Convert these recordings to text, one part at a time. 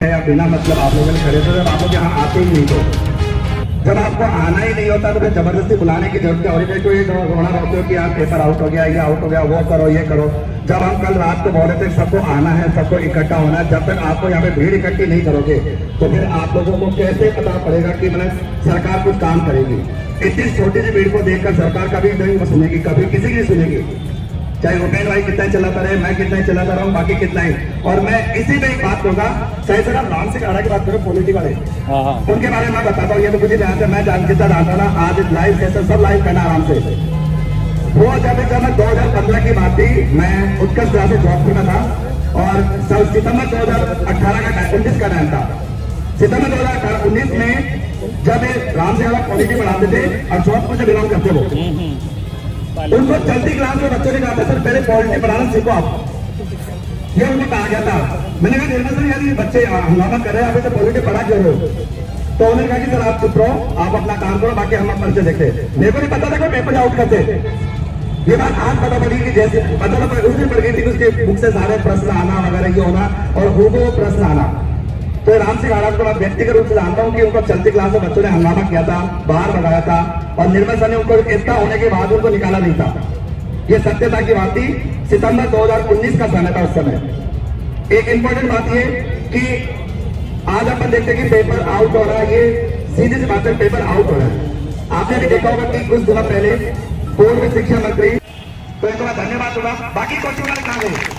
या बिना मतलब आप लोगों ने खड़े थे, जब आप लोग यहाँ आते ही नहीं, तो जब आपको आना ही नहीं होता तो फिर जबरदस्ती बुलाने की जरूरत क्या हो रही है? कोई रोना रोते हो कि यार पेपर आउट हो गया, ये आउट हो गया, वो करो ये करो। जब हम कल रात को बोल रहे थे सबको आना है, सबको इकट्ठा होना है, जब तक आपको यहाँ पे भीड़ इकट्ठी नहीं करोगे तो फिर आप लोगों को कैसे पता पड़ेगा कि मतलब सरकार कुछ काम करेगी? इतनी छोटी सी भीड़ को देखकर सरकार कभी नहीं सुनेगी, कभी किसी की नहीं सुनेगी। चाहे भूपेंद्र भाई कितना चलाता रहे, मैं कितना ही चलाता रहा हूँ, बाकी कितना ही। और मैं इसी पे एक बात कहूँगा, सही सर आप राम सिंह आड़ा की बात करो, पॉलिटिकल है, उनके बारे में मैं बताता हूँ। ये तो मुझे ध्यान से मैं जितना जानता ना, आज लाइव सेशन सब लाइव करना आराम से। वो जब मैं 2015 की बात थी, मैं उत्कर्ष क्लास से जॉब करना था और सितंबर 2018 का 19 का टाइम था। सितंबर 2019 में जब राम सिंह आड़ा पॉलिटिक्स पढ़ाते थे और जोधपुर से बिलोंग करते वो, उनको चलती क्लास में बच्चों ने कहा था सर पहले पॉलिटिक्स पढ़ाना सीखो आप, ये उनको कहा गया था। मैंने कहा निर्मल सर यार ये बच्चे हंगामा कर रहे हैं, अभी तो पॉलिटिक्स पढ़ा क्यों हो? तो उन्होंने कहा कि सर आप चुप रहो, आप अपना काम करो, बाकी हम पर्चे देखते। मेरे को नहीं पता था कि पेपर आउट करते, ये बात आज पता पड़ी कि जैसे पता था उस दिन पड़ गई थी कि उसके बुक से सारे प्रश्न आना वगैरह ये होना और वो प्रश्न आना। तो राम सिंह आड़ा को मैं व्यक्तिगत रूप से जानता हूँ कि उनको चलती क्लास में बच्चों ने हंगामा किया था, बाहर भगाया था और निर्मल सर ने उनको इतना होने के बाद उनको निकाला नहीं था। ये सत्यता की बात थी। सितंबर 2019 का समय था उस समय। एक इंपॉर्टेंट बात ये कि आज अपन देखते हैं कि पेपर आउट हो रहा है, ये सीधी सी बात है, पेपर आउट हो रहा है। आपने भी देखा होगा कि कुछ दिनों पहले पूर्व शिक्षा मंत्री, तो इनको मैं धन्यवाद दूंगा, बाकी कोचिंग वाले कहां गए?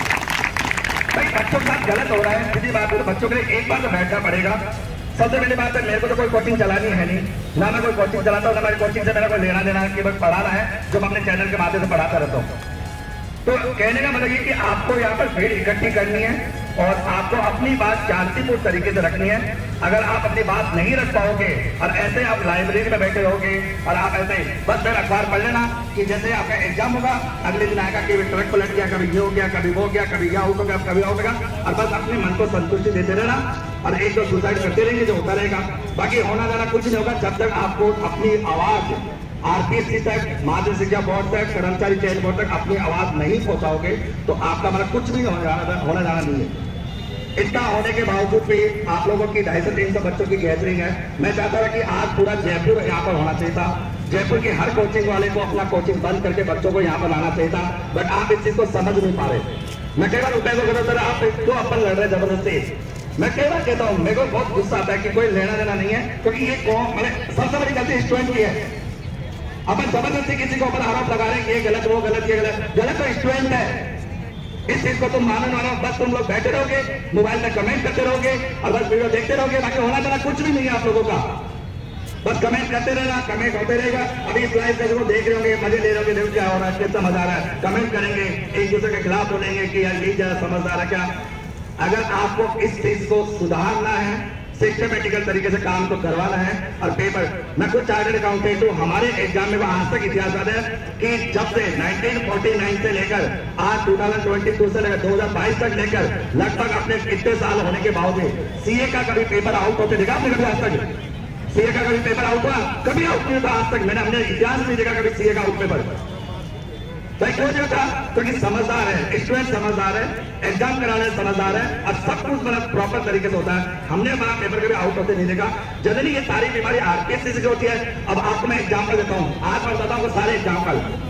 भाई बच्चों के साथ गलत हो रहा है, सीधी बात है, तो बच्चों के लिए एक बार तो बैठना पड़ेगा। सबसे पहली बात है, मेरे को तो कोई कोचिंग चलानी है नहीं, ना मैं कोई कोचिंग चलाता हूँ, ना मेरी कोचिंग से मेरा कोई लेना देना है, कि बस पढ़ाना है जो मैं अपने चैनल के माध्यम से पढ़ाता रहता हूँ। तो कहने का मतलब ये कि आपको यहाँ पर भीड़ इकट्ठी करनी है और आपको अपनी बात शांतिपूर्ण तरीके से रखनी है। अगर आप अपनी बात नहीं रख पाओगे और ऐसे आप लाइब्रेरी में बैठे रहोगे और आप ऐसे बस फिर अखबार पढ़ लेना कि जैसे आपका एग्जाम होगा अगले दिन आएगा कि ट्रक पलट गया, कभी ये हो गया, कभी वो गया, कभी यह आउट हो गया, कभी आउट हो गया, और बस अपने मन को संतुष्टि देते रहना और एक दो सुसाइड करते रहेंगे, जो होता रहेगा। बाकी होना जाना कुछ नहीं होगा जब तक आपको अपनी आवाज आरपीएससी तक, माध्यमिक शिक्षा बोर्ड तक, कर्मचारी चयन बोर्ड तक अपनी आवाज नहीं पहुंचाओगे तो आपका मतलब कुछ भी होना जाना नहीं है। इतना होने के बावजूद भी आप लोगों की 250-300 बच्चों की गैदरिंग है। मैं चाहता था कि आज पूरा जयपुर यहाँ पर होना चाहिए था, जयपुर के हर कोचिंग वाले को अपना कोचिंग बंद करके बच्चों को यहाँ पर लाना चाहिए था, बट आप इस चीज को समझ नहीं पा रहे। मैं कई बार रुपए को कहता आप क्यों अपन लड़ रहे जबरदस्ती? मैं कई बार कहता हूँ, मेरे को बहुत गुस्सा आता है कि कोई लेना देना नहीं है, क्योंकि ये सबसे बड़ी गलती स्टूडेंट की है। अपन जबरदस्ती किसी को ऊपर आरोप लगा रहे हैं कि ये गलत, वो गलत, ये गलत। गलत तो स्टूडेंट है, इस चीज को तुम मानो, बस तुम लोग बैठे रहोगे, मोबाइल में कमेंट करते रहोगे और बस वीडियो देखते रहोगे, बाकी होना देना कुछ भी नहीं है आप लोगों का। बस कमेंट करते रहना, कमेंट होते रहेगा। अभी इस लाइव को देख रहे होंगे, मजे ले रहे होंगे, देखो क्या हो रहा है, कितना मजा आ रहा है, कमेंट करेंगे, एक दूसरे के खिलाफ बोलेंगे कि यार ये ज्यादा समझदार है क्या। अगर आपको इस चीज को सुधारना है, सिस्टमेटिकल तरीके से काम को करवाना है और पेपर, मैं खुद चार्टर्ड अकाउंटेंट हूँ, हमारे एग्जाम में आज तक इतिहास याद है कि जब से 1949 से लेकर आज 2022 से लेकर 2022 तक लेकर लगभग अपने इतने साल होने के बावजूद सीए का कभी पेपर आउट होते देखा आपने? कभी आज तक सीए का कभी पेपर आउट हुआ? कभी आउट नहीं होता आज तक, मैंने अपने इतिहास में देखा कभी सीए का आउट पेपर। भाई क्यों नहीं होता? क्योंकि समझदार है, स्टूडेंट समझदार है, एग्जाम कराने समझदार है और सब कुछ मतलब प्रॉपर तरीके से होता है। हमने हमारा पेपर कभी आउट होते नहीं देखा। जनरली ये सारी बीमारी आरपीएससी से होती है। अब आपको मैं एग्जाम्पल देता हूँ, आज मैं बताता हूँ सारे एग्जाम्पल।